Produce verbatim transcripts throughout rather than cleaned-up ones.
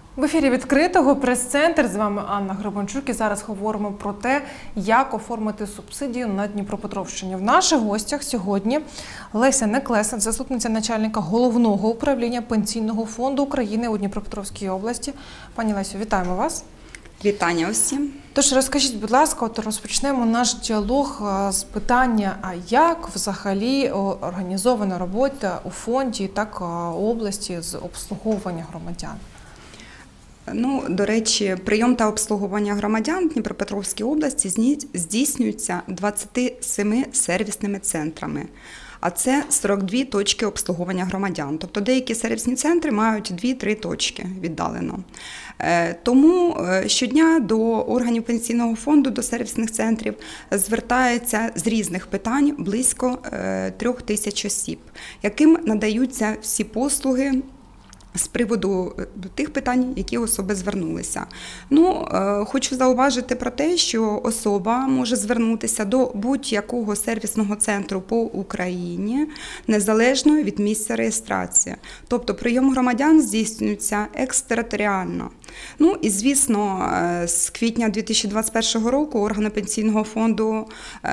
В ефірі відкритого прес-центр. З вами Анна Гребенчук. І зараз говоримо про те, як оформити субсидію на Дніпропетровщині. В наших гостях сьогодні Леся Неклеса, заступниця начальника Головного управління Пенсійного фонду України у Дніпропетровській області. Пані Лесю, вітаємо вас. Вітання усім. Тож розкажіть, будь ласка, от розпочнемо наш діалог з питання, а як взагалі організована робота у фонді, так області з обслуговування громадян? Ну, до речі, прийом та обслуговування громадян в Дніпропетровській області здійснюється двадцятьма семи сервісними центрами. А це сорок дві точки обслуговування громадян. Тобто деякі сервісні центри мають дві-три точки віддалено. Тому щодня до органів пенсійного фонду, до сервісних центрів звертається з різних питань близько трьох тисяч осіб, яким надаються всі послуги з приводу тих питань, які особи звернулися. Ну, хочу зауважити про те, що особа може звернутися до будь-якого сервісного центру по Україні, незалежно від місця реєстрації. Тобто прийом громадян здійснюється екстериторіально. Ну і, звісно, з квітня дві тисячі двадцять першого року органи пенсійного фонду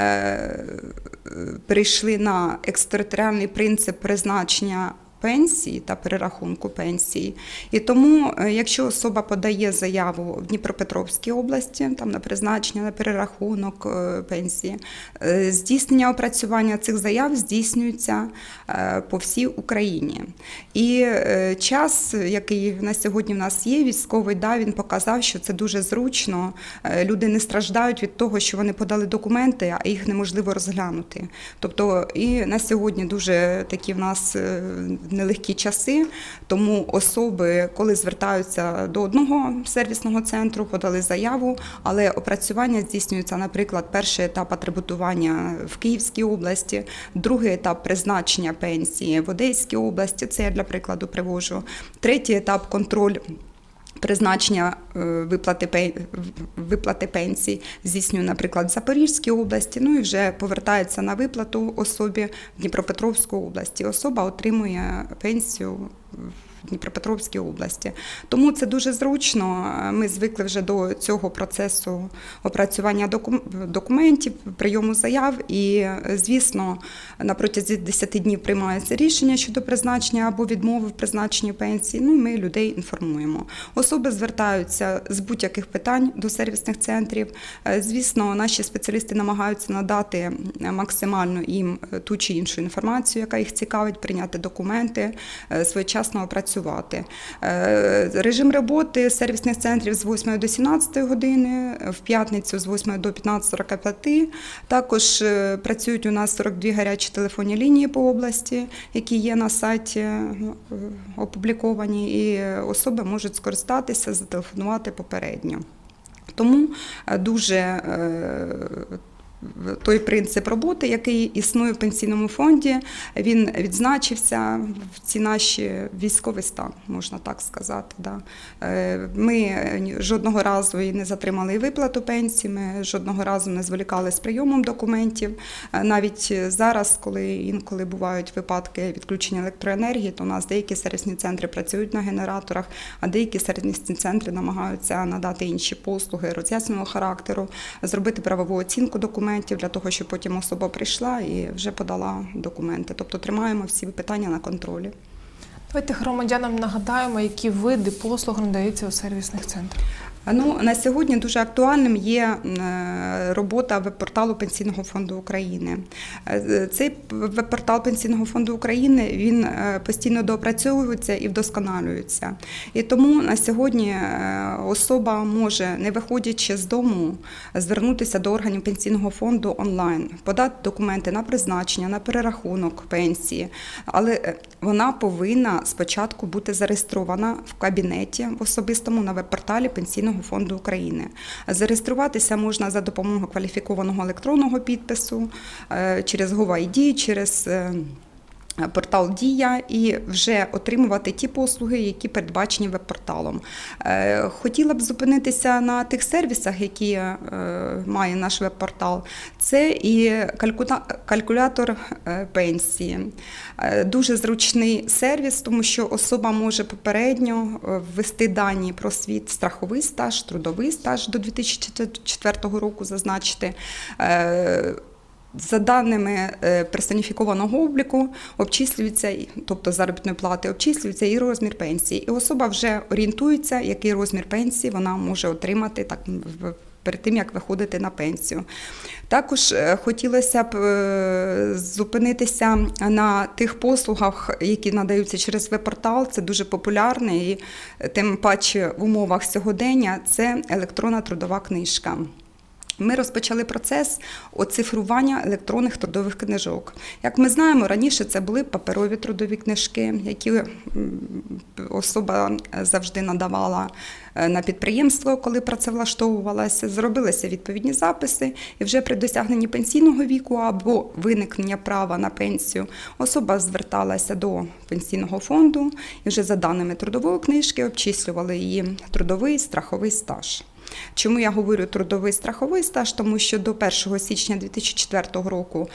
перейшли на екстериторіальний принцип призначення пенсії та перерахунку пенсії. І тому, якщо особа подає заяву в Дніпропетровській області, там на призначення, на перерахунок пенсії, здійснення опрацювання цих заяв здійснюється по всій Україні. І час, який на сьогодні в нас є, військовий, да, він показав, що це дуже зручно. Люди не страждають від того, що вони подали документи, а їх неможливо розглянути. Тобто і на сьогодні дуже такі в нас нелегкі часи, тому особи, коли звертаються до одного сервісного центру, подали заяву, але опрацювання здійснюється, наприклад, перший етап атрибутування в Київській області, другий етап призначення пенсії в Одеській області, це я для прикладу привожу, третій етап контроль призначення виплати, виплати пенсій здійснює, наприклад, в Запорізькій області, ну і вже повертається на виплату особі в Дніпропетровській області. Особа отримує пенсію в Дніпропетровській області. Тому це дуже зручно. Ми звикли вже до цього процесу опрацювання документів, прийому заяв і, звісно, на протязі десяти днів приймається рішення щодо призначення або відмови в призначенні пенсії. Ну, ми людей інформуємо. Особи звертаються з будь-яких питань до сервісних центрів. Звісно, наші спеціалісти намагаються надати максимально їм ту чи іншу інформацію, яка їх цікавить, прийняти документи, своєчасно опрацювати. Режим роботи сервісних центрів з восьмої до сімнадцятої години, в п'ятницю з восьмої до п'ятнадцятої сорок п'ять. Також працюють у нас сорок дві гарячі телефонні лінії по області, які є на сайті опубліковані, і особи можуть скористатися, зателефонувати попередньо. Тому дуже той принцип роботи, який існує в пенсійному фонді, він відзначився в ці наші військовий стан, можна так сказати. Да. Ми жодного разу і не затримали виплату пенсії, ми жодного разу не зволікали з прийомом документів. Навіть зараз, коли інколи бувають випадки відключення електроенергії, то у нас деякі сервісні центри працюють на генераторах, а деякі сервісні центри намагаються надати інші послуги роз'яснювального характеру, зробити правову оцінку документів, для того, щоб потім особа прийшла і вже подала документи. Тобто тримаємо всі питання на контролі. Давайте громадянам нагадаємо, які види послуг надаються у сервісних центрах. Ну, на сьогодні дуже актуальним є робота веб-порталу Пенсійного фонду України. Цей веб-портал Пенсійного фонду України, він постійно доопрацьовується і вдосконалюється. І тому на сьогодні особа може, не виходячи з дому, звернутися до органів Пенсійного фонду онлайн, подати документи на призначення, на перерахунок пенсії, але вона повинна спочатку бути зареєстрована в кабінеті в особистому на веб-порталі Пенсійного фонду України. Зареєструватися можна за допомогою кваліфікованого електронного підпису, через Gov.ай Ді, через портал «Дія» і вже отримувати ті послуги, які передбачені веб-порталом. Хотіла б зупинитися на тих сервісах, які має наш веб-портал. Це і калькулятор пенсії. Дуже зручний сервіс, тому що особа може попередньо ввести дані про свій страховий стаж, трудовий стаж до дві тисячі четвертого року зазначити. За даними персоніфікованого обліку обчислюється, тобто заробітної плати, обчислюється і розмір пенсії. І особа вже орієнтується, який розмір пенсії вона може отримати так, перед тим, як виходити на пенсію. Також хотілося б зупинитися на тих послугах, які надаються через веб-портал. Це дуже популярне і тим паче в умовах сьогодення – це електронна трудова книжка. Ми розпочали процес оцифрування електронних трудових книжок. Як ми знаємо, раніше це були паперові трудові книжки, які особа завжди надавала на підприємство, коли працевлаштовувалася. Зробилися відповідні записи, і вже при досягненні пенсійного віку або виникнення права на пенсію особа зверталася до пенсійного фонду і вже за даними трудової книжки обчислювали її трудовий страховий стаж. Чому я говорю трудовий страховий стаж? Тому що до першого січня дві тисячі четвертого року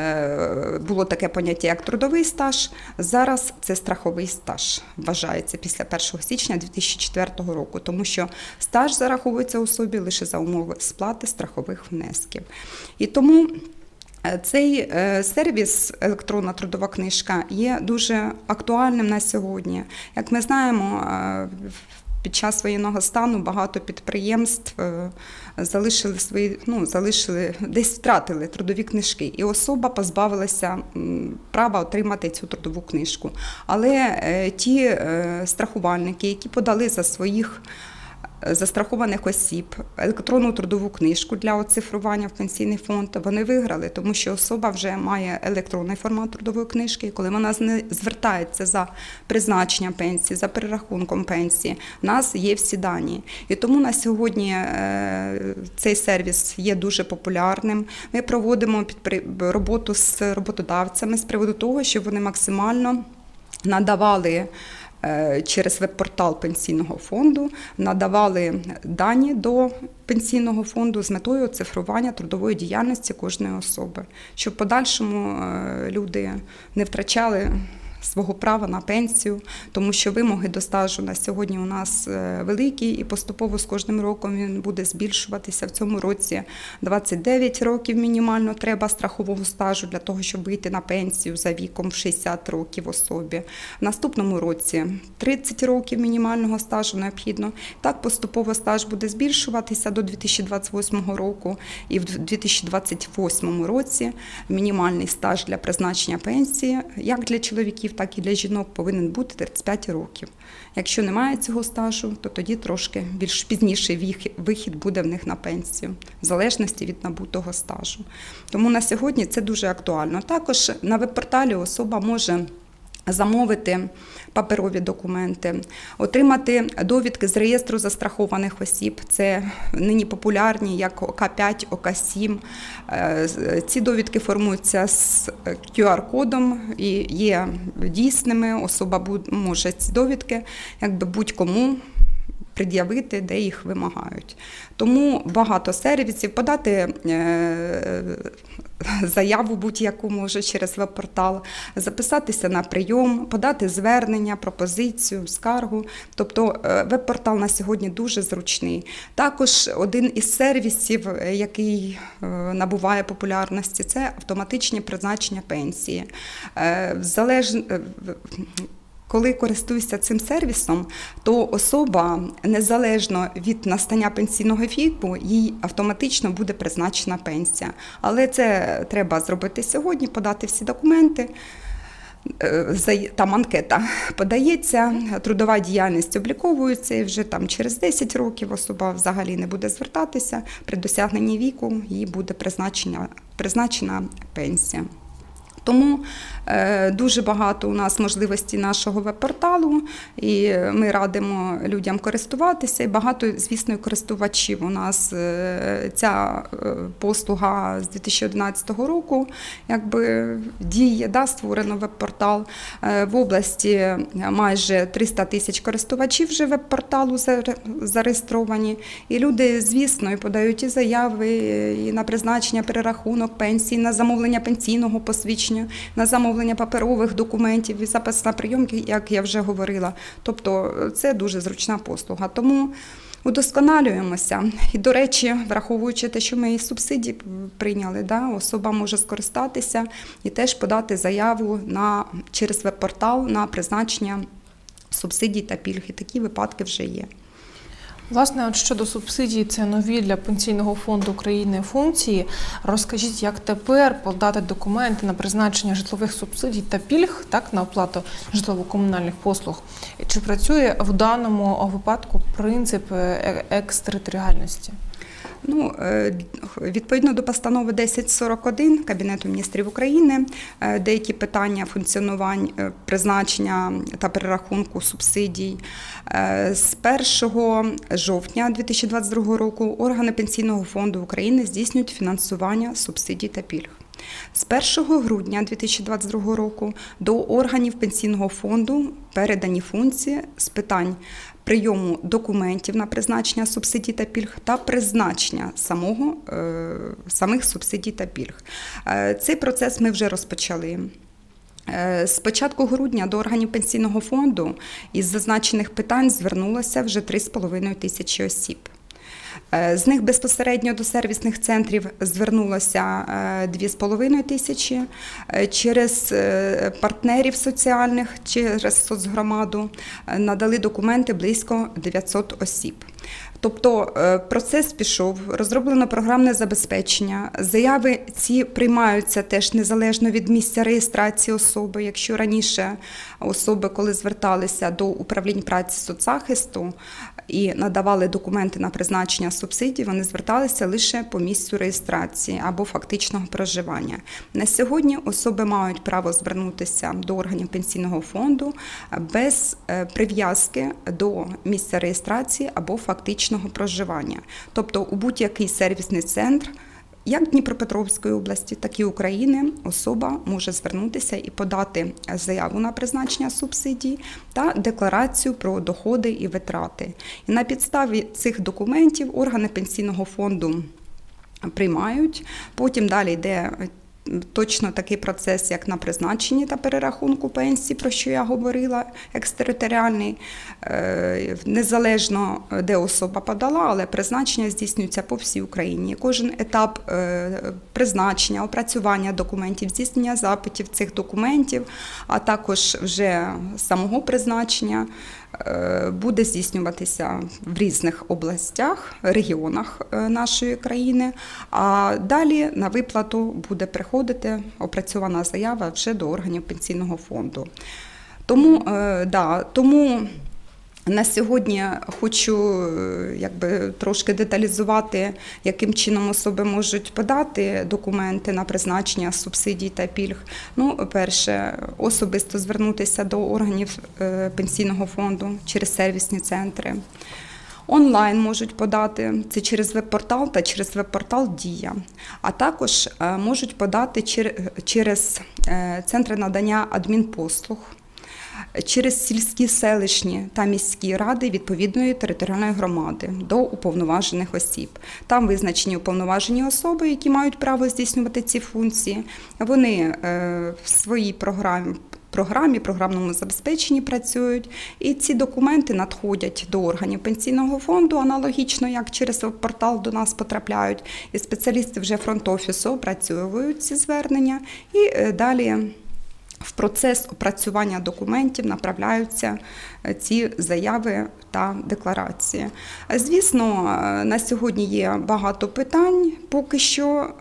було таке поняття, як трудовий стаж. Зараз це страховий стаж вважається після першого січня дві тисячі четвертого року, тому що стаж зараховується особі лише за умови сплати страхових внесків. І тому цей сервіс «Електронна трудова книжка» є дуже актуальним на сьогодні. Як ми знаємо, під час воєнного стану багато підприємств залишили свої, ну, залишили, десь втратили трудові книжки, і особа позбавилася права отримати цю трудову книжку. Але ті страхувальники, які подали за своїх застрахованих осіб електронну трудову книжку для оцифрування в пенсійний фонд, вони виграли, тому що особа вже має електронний формат трудової книжки, і коли вона звертається за призначенням пенсії, за перерахунком пенсії, в нас є всі дані. І тому на сьогодні цей сервіс є дуже популярним. Ми проводимо роботу з роботодавцями з приводу того, щоб вони максимально надавали через веб-портал пенсійного фонду, надавали дані до пенсійного фонду з метою оцифрування трудової діяльності кожної особи, щоб в подальшому люди не втрачали свого права на пенсію, тому що вимоги до стажу на сьогодні у нас великі, і поступово з кожним роком він буде збільшуватися. В цьому році двадцять дев'ять років мінімально треба страхового стажу для того, щоб вийти на пенсію за віком в шістдесят років особі. В наступному році тридцять років мінімального стажу необхідно. Так поступово стаж буде збільшуватися до дві тисячі двадцять восьмого року, і в дві тисячі двадцять восьмому році мінімальний стаж для призначення пенсії, як для чоловіків, так і для жінок, повинен бути тридцять п'ять років. Якщо немає цього стажу, то тоді трошки більш пізніший вихід буде в них на пенсію, в залежності від набутого стажу. Тому на сьогодні це дуже актуально. Також на веб-порталі особа може замовити паперові документи, отримати довідки з реєстру застрахованих осіб. Це нині популярні, як О К п'ять, О К сім. Ці довідки формуються з Q R-кодом і є дійсними. Особа може ці довідки якби будь-кому пред'явити, де їх вимагають. Тому багато сервісів, подати заяву будь-яку може через веб-портал, записатися на прийом, подати звернення, пропозицію, скаргу. Тобто веб-портал на сьогодні дуже зручний. Також один із сервісів, який набуває популярності, це автоматичні призначення пенсії. Залеж... Коли користуюся цим сервісом, то особа, незалежно від настання пенсійного віку, їй автоматично буде призначена пенсія. Але це треба зробити сьогодні, подати всі документи. Там анкета подається, трудова діяльність обліковується, і вже там через десять років особа взагалі не буде звертатися. При досягненні віку їй буде призначена, призначена пенсія. Тому е, дуже багато у нас можливостей нашого веб-порталу, і ми радимо людям користуватися. І багато, звісно, і користувачів. У нас е, ця е, послуга з дві тисячі одинадцятого року якби діє, да, створено веб-портал. Е, в області майже триста тисяч користувачів вже веб-порталу зареєстровані. І люди, звісно, і подають і заяви, і на призначення, перерахунок пенсій, на замовлення пенсійного посвідчення, на замовлення паперових документів і запис на прийом, як я вже говорила. Тобто це дуже зручна послуга. Тому удосконалюємося. І, до речі, враховуючи те, що ми і субсидії прийняли, да, особа може скористатися і теж подати заяву на, через веб-портал на призначення субсидій та пільг. І такі випадки вже є. Власне, от щодо субсидій, це нові для Пенсійного фонду України функції. Розкажіть, як тепер подати документи на призначення житлових субсидій та пільг, так, на оплату житлово-комунальних послуг? Чи працює в даному випадку принцип екстериторіальності? Ну, відповідно до постанови десять сорок один Кабінету міністрів України, деякі питання функціонувань, призначення та перерахунку субсидій з першого жовтня дві тисячі двадцять другого року органи Пенсійного фонду України здійснюють фінансування субсидій та пільг. З першого грудня дві тисячі двадцять другого року до органів Пенсійного фонду передані функції з питань прийому документів на призначення субсидій та пільг та призначення самого, самих субсидій та пільг. Цей процес ми вже розпочали. З початку грудня до органів Пенсійного фонду із зазначених питань звернулося вже три з половиною тисячі осіб. З них безпосередньо до сервісних центрів звернулося дві з половиною тисячі, через партнерів соціальних, через соцгромаду надали документи близько дев'ятсот осіб. Тобто процес пішов, розроблено програмне забезпечення, заяви ці приймаються теж незалежно від місця реєстрації особи. Якщо раніше особи, коли зверталися до управлінь праці соцзахисту і надавали документи на призначення субсидій, вони зверталися лише по місцю реєстрації або фактичного проживання. На сьогодні особи мають право звернутися до органів Пенсійного фонду без прив'язки до місця реєстрації або фактичного проживання. Тобто у будь-який сервісний центр, як Дніпропетровської області, так і України, особа може звернутися і подати заяву на призначення субсидій та декларацію про доходи і витрати. І на підставі цих документів органи Пенсійного фонду приймають, потім далі йде точно такий процес, як на призначенні та перерахунку пенсій, про що я говорила, екстериторіальний, незалежно де особа подала, але призначення здійснюється по всій Україні. Кожен етап призначення, опрацювання документів, здійснення запитів цих документів, а також вже самого призначення буде здійснюватися в різних областях, регіонах нашої країни, а далі на виплату буде приходити опрацьована заява вже до органів Пенсійного фонду. Тому, да, тому на сьогодні хочу якби, трошки деталізувати, яким чином особи можуть подати документи на призначення субсидій та пільг. Ну, перше, особисто звернутися до органів Пенсійного фонду через сервісні центри. Онлайн можуть подати, це через веб-портал та через веб-портал «Дія». А також можуть подати через центри надання адмінпослуг, через сільські, селищні та міські ради відповідної територіальної громади до уповноважених осіб. Там визначені уповноважені особи, які мають право здійснювати ці функції. Вони в своїй програмі, програмі, програмному забезпеченні працюють, і ці документи надходять до органів Пенсійного фонду, аналогічно, як через портал до нас потрапляють, і спеціалісти вже фронт-офісу опрацьовують ці звернення, і далі в процес опрацювання документів направляються ці заяви та декларації. Звісно, на сьогодні є багато питань, поки що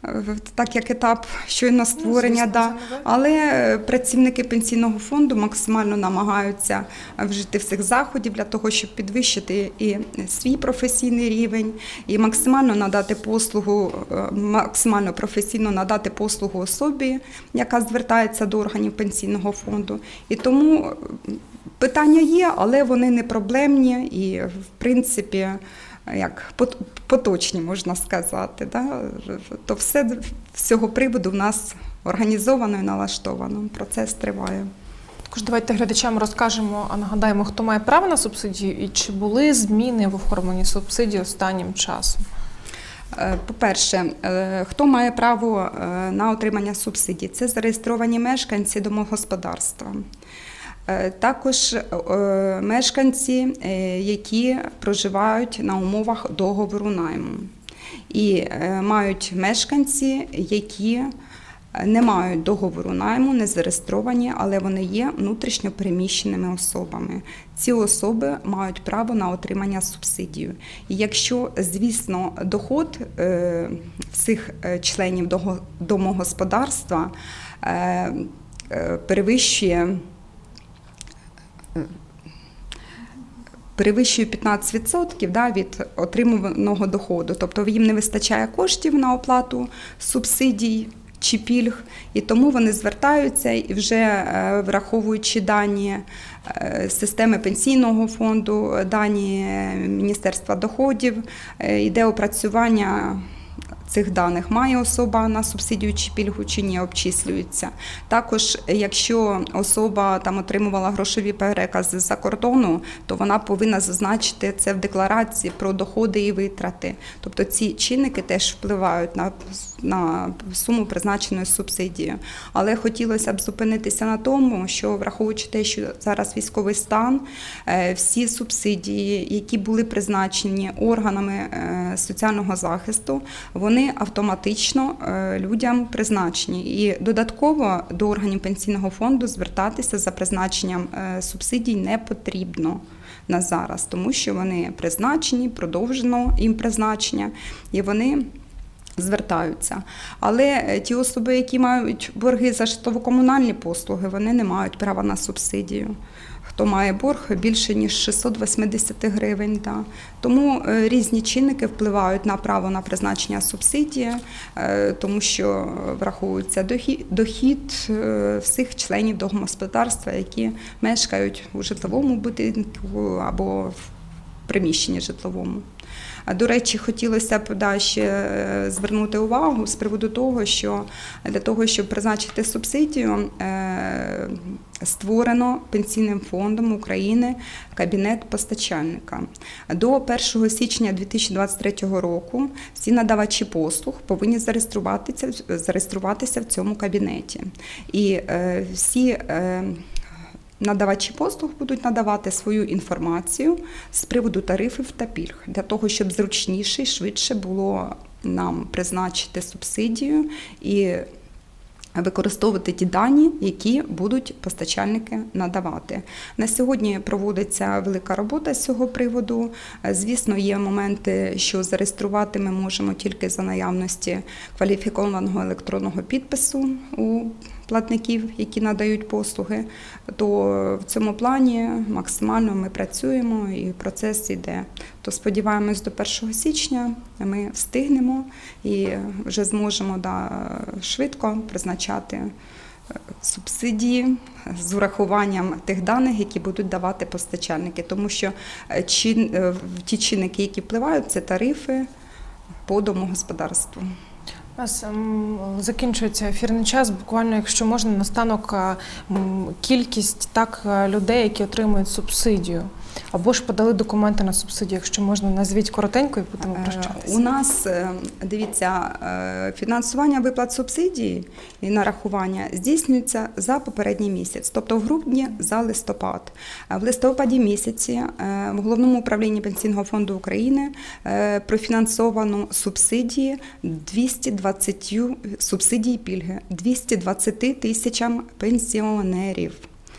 так як етап щойно створення. Ну, звісно, да. це нове. Але працівники пенсійного фонду максимально намагаються вжити всіх заходів для того, щоб підвищити і свій професійний рівень, і максимально надати послугу, максимально професійно надати послугу особі, яка звертається до органів пенсійного фонду. І тому питання є, але вони не проблемні і, в принципі, як поточні, можна сказати. Да? То все з цього приводу в нас організовано і налаштовано. Процес триває. Також давайте глядачам розкажемо, а нагадаємо, хто має право на субсидію і чи були зміни в оформленні субсидій останнім часом. По-перше, хто має право на отримання субсидій? Це зареєстровані мешканці домогосподарства. Також мешканці, які проживають на умовах договору найму. І мають мешканці, які не мають договору найму, не зареєстровані, але вони є внутрішньо переміщеними особами. Ці особи мають право на отримання субсидії. І якщо, звісно, доход всіх членів домогосподарства перевищує перевищує п'ятнадцять відсотків да, від отримуваного доходу. Тобто їм не вистачає коштів на оплату субсидій чи пільг, і тому вони звертаються і вже враховуючи дані системи пенсійного фонду, дані Міністерства доходів, йде опрацювання цих даних, має особа на субсидію чи пільгу, чи ні, обчислюється. Також, якщо особа там отримувала грошові перекази з-за кордону, то вона повинна зазначити це в декларації про доходи і витрати. Тобто ці чинники теж впливають на, на суму призначеної субсидії. Але хотілося б зупинитися на тому, що враховуючи те, що зараз військовий стан, всі субсидії, які були призначені органами соціального захисту, вони автоматично людям призначені. І додатково до органів пенсійного фонду звертатися за призначенням субсидій не потрібно на зараз, тому що вони призначені, продовжено їм призначення, і вони звертаються. Але ті особи, які мають борги за житлово-комунальні послуги, вони не мають права на субсидію. Хто має борг більше, ніж шістсот вісімдесят гривень. Да. Тому різні чинники впливають на право на призначення субсидії, тому що враховується дохід всіх членів домогосподарства, які мешкають у житловому будинку або в приміщенні житловому. До речі, хотілося б да, ще звернути увагу з приводу того, що для того, щоб призначити субсидію, створено Пенсійним фондом України кабінет постачальника. До першого січня дві тисячі двадцять третього року всі надавачі послуг повинні зареєструватися, зареєструватися в цьому кабінеті. І всі надавачі послуг будуть надавати свою інформацію з приводу тарифів та пільг, для того, щоб зручніше і швидше було нам призначити субсидію і використовувати ті дані, які будуть постачальники надавати. На сьогодні проводиться велика робота з цього приводу. Звісно, є моменти, що зареєструвати ми можемо тільки за наявності кваліфікованого електронного підпису у платників, які надають послуги, то в цьому плані максимально ми працюємо і процес йде. То сподіваємось, до першого січня ми встигнемо і вже зможемо да, швидко призначати субсидії з урахуванням тих даних, які будуть давати постачальники. Тому що ті чинники, які впливають, це тарифи по домогосподарству. У нас закінчується ефірний час. Буквально, якщо можна, наостанок кількість так людей, які отримують субсидію, або ж подали документи на субсидію. Якщо можна, назвіть коротенько і будемо прощатися. У нас, дивіться, фінансування виплат субсидії і нарахування здійснюється за попередній місяць, тобто в грудні за листопад. В листопаді місяці в Головному управлінні Пенсійного фонду України профінансовано субсидії двісті двадцять субсидії пільги двісті двадцять тисячам пенсіонерів.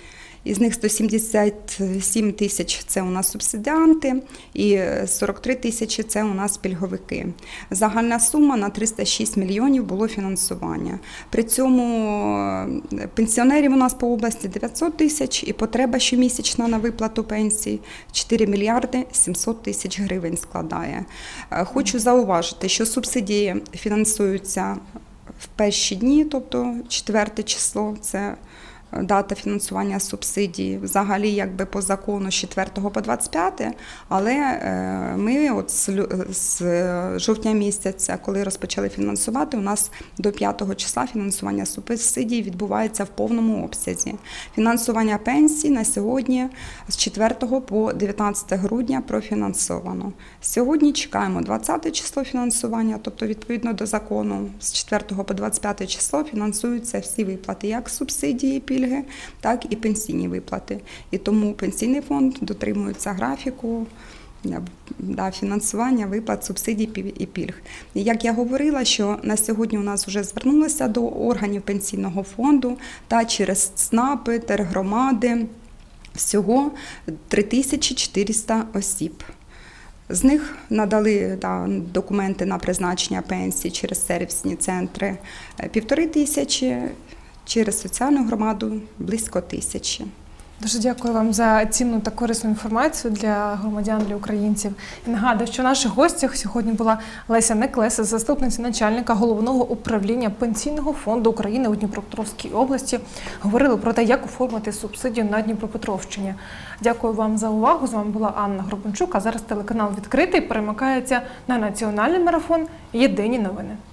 Із них сто сімдесят сім тисяч – це у нас субсидіанти і сорок три тисячі – це у нас пільговики. Загальна сума на триста шість мільйонів було фінансування. При цьому пенсіонерів у нас по області дев'ятсот тисяч і потреба щомісячна на виплату пенсій чотири мільярди сімсот тисяч гривень складає. Хочу зауважити, що субсидії фінансуються в перші дні, тобто четверте число – це дата фінансування субсидій, взагалі якби по закону з четвертого по двадцять п'яте, але ми от з жовтня місяця, коли розпочали фінансувати, у нас до п'ятого числа фінансування субсидій відбувається в повному обсязі. Фінансування пенсій на сьогодні з четвертого по дев'ятнадцяте грудня профінансовано. Сьогодні чекаємо двадцяте число фінансування, тобто відповідно до закону з четвертого по двадцять п'яте число фінансуються всі виплати, як субсидії, пільги, так і пенсійні виплати. І тому пенсійний фонд дотримується графіку да, фінансування виплат субсидій і пільг. І як я говорила, що на сьогодні у нас вже звернулися до органів пенсійного фонду та через ЦНАПи, тергромади всього три тисячі чотириста осіб. З них надали да, документи на призначення пенсії через сервісні центри півтори тисячі, через соціальну громаду близько тисячі. Дуже дякую вам за цінну та корисну інформацію для громадян, для українців. І нагадую, що в наших гостях сьогодні була Леся Неклеса, заступниця начальника Головного управління Пенсійного фонду України у Дніпропетровській області. Говорили про те, як оформити субсидію на Дніпропетровщині. Дякую вам за увагу. З вами була Анна Гребенчук, а зараз телеканал «Відкритий» перемикається на національний марафон «Єдині новини».